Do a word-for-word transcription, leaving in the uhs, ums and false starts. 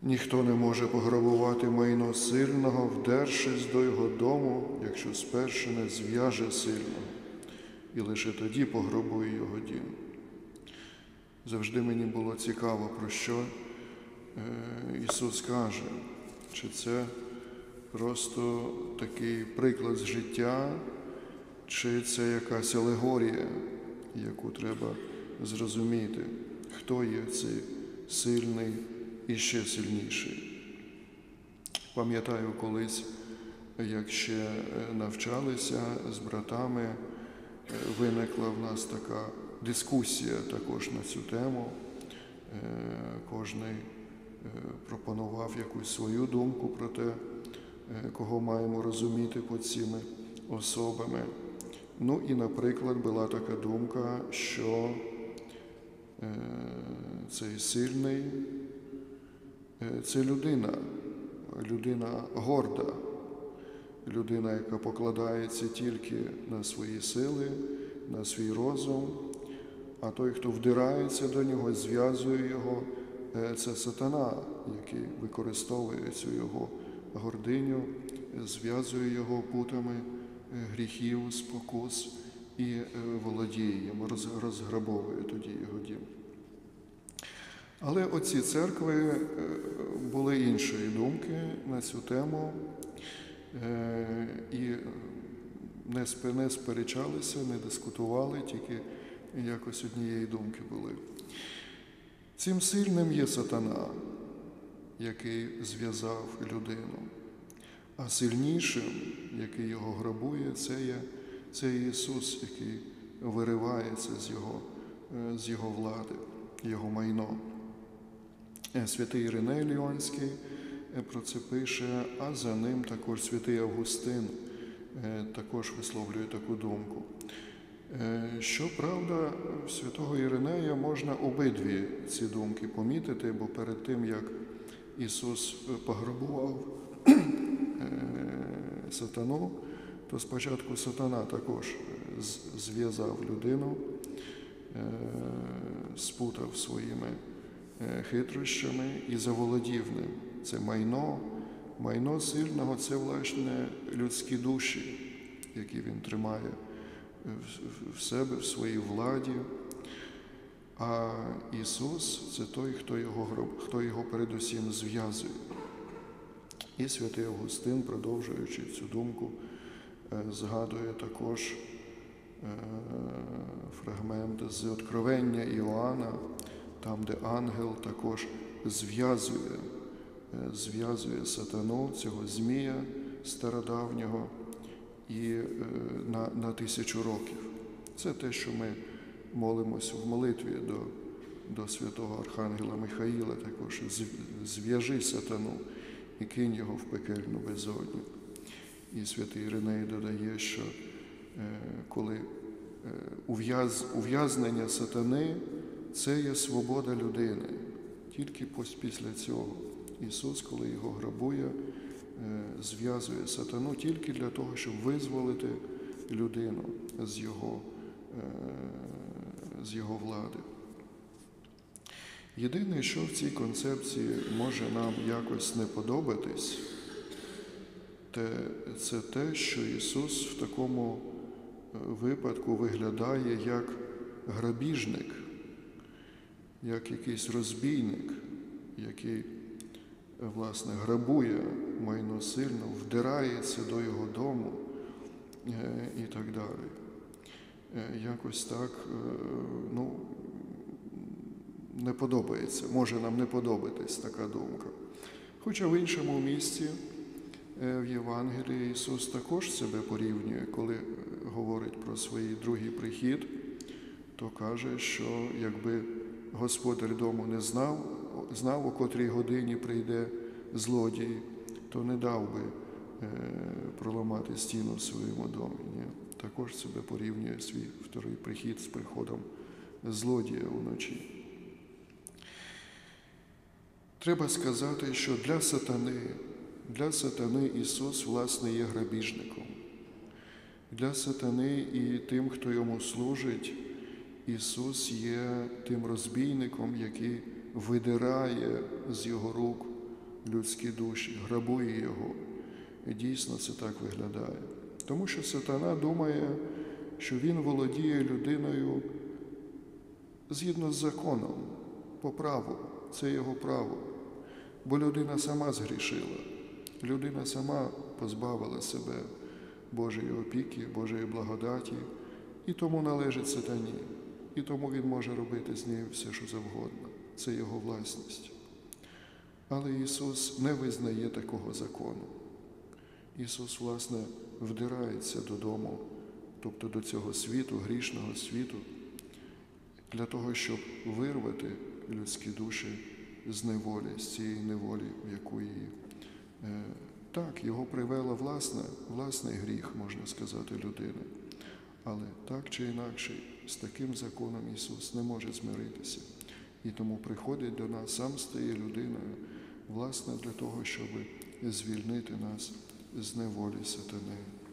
Ніхто не може пограбувати майно сильного, вдершись до його дому, якщо спершу не зв'яже сильного, і лише тоді пограбує його дім. Завжди мені було цікаво, про що Ісус каже, чи це просто такий приклад з життя, чи це якась алегорія, яку треба зрозуміти, хто є цей сильний і ще сильніший. Пам'ятаю колись, як ще навчалися з братами, виникла в нас така дискусія також на цю тему. Кожний пропонував якусь свою думку про те, кого маємо розуміти під цими особами. Ну і, наприклад, була така думка, що цей сильний – це людина, людина горда, людина, яка покладається тільки на свої сили, на свій розум, а той, хто вдирається до нього, зв'язує його, це сатана, який використовує цю його гординю, зв'язує його путами гріхів, спокус і володіє їм, розграбовує тоді його дім. Але оці церкви були іншої думки на цю тему і не сперечалися, не дискутували, тільки якось однієї думки були. Цим сильним є сатана, який зв'язав людину, а сильнішим, який його грабує, це є, це є Ісус, який виривається з його, з його влади, його майно. Святий Іриней Ліонський про це пише, а за ним також святий Августин також висловлює таку думку. Щоправда, в святого Іринея можна обидві ці думки помітити, бо перед тим, як Ісус пограбував сатану, то спочатку сатана також зв'язав людину, спутав своїми хитрощами і заволодів ним. Це майно, майно сильного – це, власне, людські душі, які він тримає в себе, в своїй владі. А Ісус – це той, хто його, хто його передусім зв'язує. І святий Августин, продовжуючи цю думку, згадує також фрагмент з Откровення Іоанна, там, де ангел також зв'язує, зв'язує сатану, цього змія стародавнього, і на, на тисячу років. Це те, що ми молимося в молитві до, до святого Архангела Михаїла, також зв'яжи сатану і кинь його в пекельну безодню. І святий Іриней додає, що коли ув'яз, ув'язнення сатани – це є свобода людини. Тільки після цього Ісус, коли його грабує, зв'язує сатану тільки для того, щоб визволити людину з його, з його влади. Єдине, що в цій концепції може нам якось не подобатись, це те, що Ісус в такому випадку виглядає як грабіжник, як якийсь розбійник, який, власне, грабує майно сильно, вдирається до його дому і так далі. Якось так, ну, не подобається, може нам не подобатись така думка. Хоча в іншому місці в Євангелії Ісус також себе порівнює, коли говорить про свій другий прихід, то каже, що якби господар дому не знав, знав, о котрій годині прийде злодій, то не дав би е, проламати стіну в своєму домі. Ні? Також себе порівнює свій вторий прихід з приходом злодія вночі. Треба сказати, що для сатани, для сатани Ісус, власне, є грабіжником. Для сатани і тим, хто йому служить, Ісус є тим розбійником, який видирає з його рук людські душі, грабує його. І дійсно це так виглядає. Тому що сатана думає, що він володіє людиною згідно з законом, по праву. Це його право. Бо людина сама згрішила. Людина сама позбавила себе Божої опіки, Божої благодаті, і тому належить сатані. І тому він може робити з нею все, що завгодно. Це його власність. Але Ісус не визнає такого закону. Ісус, власне, вдирається додому, тобто до цього світу, грішного світу, для того, щоб вирвати людські душі з неволі, з цієї неволі, в яку її. Е, так, його привела власна, власний гріх, можна сказати, людини. Але так чи інакше, з таким законом Ісус не може змиритися. І тому приходить до нас, сам стає людиною, власне, для того, щоб звільнити нас з неволі сатани.